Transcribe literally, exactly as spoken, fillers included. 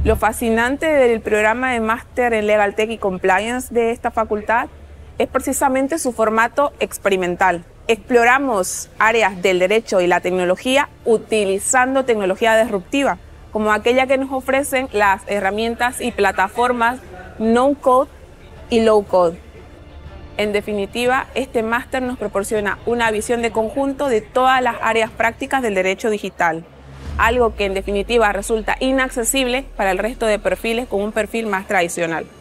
Lo fascinante del programa de Máster en Legal Tech y Compliance de esta facultad es precisamente su formato experimental. Exploramos áreas del derecho y la tecnología utilizando tecnología disruptiva, como aquella que nos ofrecen las herramientas y plataformas no-code y low-code. En definitiva, este máster nos proporciona una visión de conjunto de todas las áreas prácticas del derecho digital, algo que en definitiva resulta inaccesible para el resto de perfiles con un perfil más tradicional.